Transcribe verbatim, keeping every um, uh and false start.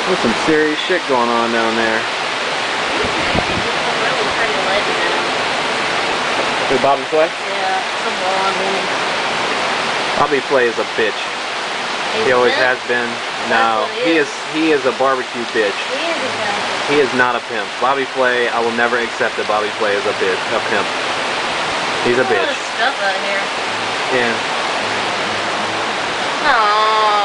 There's some serious shit going on down there. Who, Bobby Flay? Yeah, some blonde. Bobby Flay is a bitch. He's He always a has been. No, he is. He is a barbecue bitch. He is a pimp. He is not a pimp. Bobby Flay, I will never accept that Bobby Flay is a bitch, a pimp. He's a bitch. Stuff out of here. Yeah. Aww.